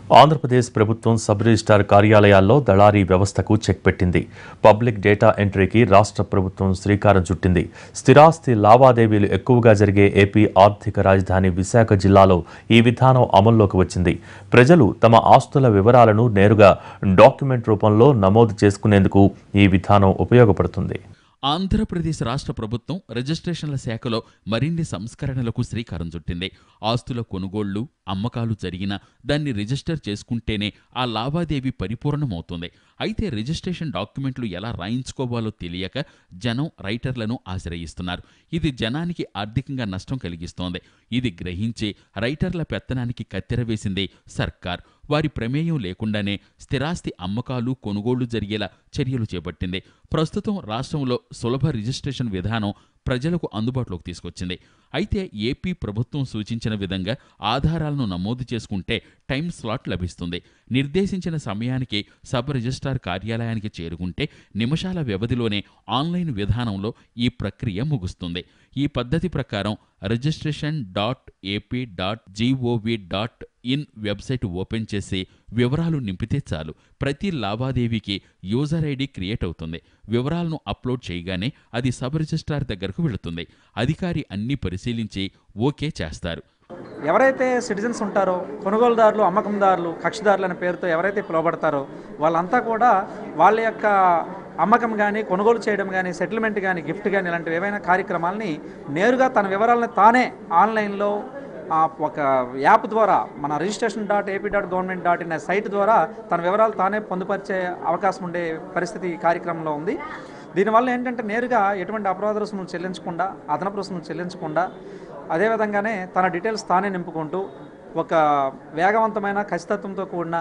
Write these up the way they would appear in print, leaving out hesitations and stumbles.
ఆంధ్రప్రదేశ్ ప్రభుత్వం sub registrar కార్యాలయాల్లో దళారీ వ్యవస్థకు చెక్ పెట్టింది. పబ్లిక్ డేటా ఎంట్రీకి రాష్ట్ర ప్రభుత్వం శ్రీకారం చుట్టింది. స్థిరాస్తి లావాదేవీలు ఎక్కువగా జరిగే ఏపీ ఆర్థిక రాజధాని విశాఖ జిల్లాలో ఈ విధానం అమల్లోకి వచ్చింది. ప్రజలు తమ ఆస్తుల వివరాలను నేరుగా డాక్యుమెంట్ రూపంలో నమోదు చేసుకునేందుకు ఈ విధానం ఉపయోగపడుతుంది. ఆంధ్రప్రదేశ్ రాష్ట్ర ప్రభుత్వం రిజిస్ట్రేషన్ల శాఖలో మరిన్ని సంస్కరణలకు శ్రీకారం చుట్టింది. ఆస్తుల కొనుగోళ్లు, అమ్మకాలు జరిగినా దాన్ని రిజిస్టర్ చేసుకుంటేనే ఆ లావాదేవీ పరిపూర్ణమవుతుంది. అయితే రిజిస్ట్రేషన్ డాక్యుమెంట్లు ఎలా రాయించుకోవాలో తెలియక జనం రైటర్లను ఆశ్రయిస్తున్నారు. ఇది జనానికి ఆర్థికంగా నష్టం కలిగిస్తోంది. ఇది గ్రహించి రైటర్ల పెత్తనానికి కత్తెర వేసింది సర్కార్. వారి ప్రమేయం లేకుండానే స్థిరాస్తి అమ్మకాలు, కొనుగోళ్లు జరిగేలా చర్యలు చేపట్టింది. ప్రస్తుతం రాష్ట్రంలో సులభ రిజిస్ట్రేషన్ విధానం ప్రజలకు అందుబాటులోకి తీసుకొచ్చింది. అయితే ఏపీ ప్రభుత్వం సూచించిన విధంగా ఆధారాలను నమోదు చేసుకుంటే టైం స్లాట్ లభిస్తుంది. నిర్దేశించిన సమయానికి సబ్ రిజిస్ట్రార్ కార్యాలయానికి చేరుకుంటే నిమిషాల వ్యవధిలోనే ఆన్లైన్ విధానంలో ఈ ప్రక్రియ ముగుస్తుంది. ఈ పద్ధతి ప్రకారం registration.ap.gov.in వెబ్సైట్ ఓపెన్ చేసి వివరాలు నింపితే చాలు. ప్రతి లావాదేవీకి యూజర్ ఐడి క్రియేట్ అవుతుంది. వివరాలను అప్లోడ్ చేయగానే అది సబ్ రిజిస్ట్రార్ దగ్గరకు వెళుతుంది. అధికారి అన్ని పరిశీలించి ఓకే చేస్తారు. ఎవరైతే సిటిజన్స్ ఉంటారో, కొనుగోలుదారులు, అమ్మకందారులు, కక్షిదారులు అనే పేరుతో ఎవరైతే పిలువబడతారో వాళ్ళంతా కూడా వాళ్ళ యొక్క అమ్మకం కానీ, కొనుగోలు చేయడం కానీ, సెటిల్మెంట్ కానీ, గిఫ్ట్ కానీ ఇలాంటివి ఏవైనా కార్యక్రమాలని నేరుగా తన వివరాలను తానే ఆన్లైన్లో ఒక యాప్ ద్వారా మన registration.ap.government.in అనే సైట్ ద్వారా తన వివరాలు తానే పొందుపరిచే అవకాశం ఉండే పరిస్థితి ఈ కార్యక్రమంలో ఉంది. దీనివల్ల ఏంటంటే నేరుగా ఎటువంటి అపరాధ రుసుములు చెల్లించకుండా, అదనపు రుసుములు చెల్లించకుండా, అదేవిధంగానే తన డీటెయిల్స్ తానే నింపుకుంటూ ఒక వేగవంతమైన ఖచ్చితత్వంతో కూడిన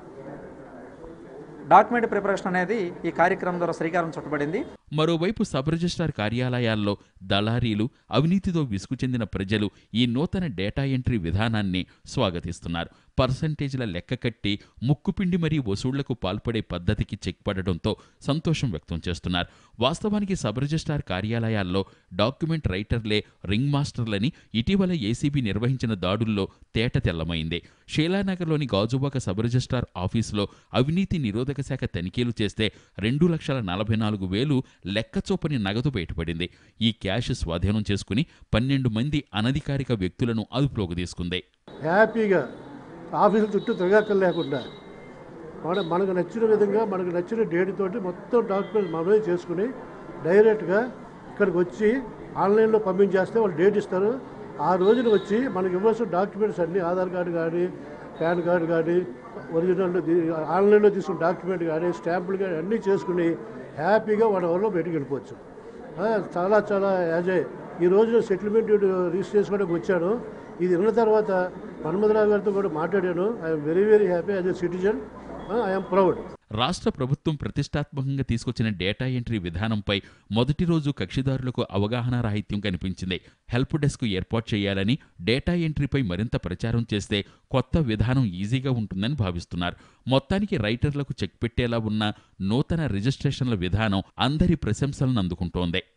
డాక్యుమెంట్ ప్రిపరేషన్ అనేది ఈ కార్యక్రమం ద్వారా శ్రీకారం చుట్టబడింది. మరోవైపు సబ్ రిజిస్ట్రార్ కార్యాలయాల్లో దళారీలు, అవినీతితో విసుగు చెందిన ప్రజలు ఈ నూతన డేటా ఎంట్రీ విధానాన్ని స్వాగతిస్తున్నారు. పర్సంటేజ్ల లెక్క కట్టి ముక్కుపిండి మరీ వసూళ్లకు పాల్పడే పద్ధతికి చెక్ పడడంతో సంతోషం వ్యక్తం చేస్తున్నారు. వాస్తవానికి సబ్ రిజిస్ట్రార్ కార్యాలయాల్లో డాక్యుమెంట్ రైటర్లే రింగ్ మాస్టర్లని ఇటీవల ఏసీబీ నిర్వహించిన దాడుల్లో తేట తెల్లమైంది. షీలానగర్లోని గాజువాక సబ్ రిజిస్ట్రార్ ఆఫీసులో అవినీతి నిరోధక శాఖ తనిఖీలు చేస్తే 2,44,000 లెక్కచూపని నగదు బయటపడింది. ఈ క్యాష్ స్వాధీనం చేసుకుని 12 మంది అనధికారిక వ్యక్తులను అదుపులోకి తీసుకుంది. హ్యాపీగా ఆఫీసుల చుట్టూ తిరగక్కర్ లేకుండా మనకు నచ్చిన విధంగా, మనకు నచ్చిన డేట్ తోటి మొత్తం డాక్యుమెంట్స్ మనమే చేసుకుని డైరెక్ట్గా ఇక్కడికి వచ్చి ఆన్లైన్లో పంపించేస్తే వాళ్ళు డేట్ ఇస్తారు. ఆ రోజున వచ్చి మనకి ఇవ్వాల్సిన డాక్యుమెంట్స్ అన్నీ, ఆధార్ కార్డు కానీ, పాన్ కార్డు కానీ, ఒరిజినల్ ఆన్లైన్లో తీసుకున్న డాక్యుమెంట్ కానీ, స్టాంపులు కానీ అన్నీ చేసుకుని హ్యాపీగా 1 అవర్లో బయటికి వెళ్ళిపోవచ్చు. చాలా చాలా యాజాయ్. ఈ రోజు సెటిల్మెంట్ రిజిస్టర్ చేసుకోవడానికి వచ్చాను. ఇది విన్న తర్వాత మన్మథరావు గారితో కూడా మాట్లాడాను. I'm very very happy as a citizen. I'm proud. రాష్ట్ర ప్రభుత్వం ప్రతిష్టాత్మకంగా తీసుకొచ్చిన డేటా ఎంట్రీ విధానంపై మొదటి రోజు కక్షిదారులకు అవగాహన రాహిత్యం కనిపించింది. హెల్ప్ డెస్క్ ఏర్పాటు చేయాలని, డేటా ఎంట్రీపై మరింత ప్రచారం చేస్తే కొత్త విధానం ఈజీగా ఉంటుందని భావిస్తున్నారు. మొత్తానికి రైటర్లకు చెక్ పెట్టేలా ఉన్న నూతన రిజిస్ట్రేషన్ల విధానం అందరి ప్రశంసలను అందుకుంటోంది.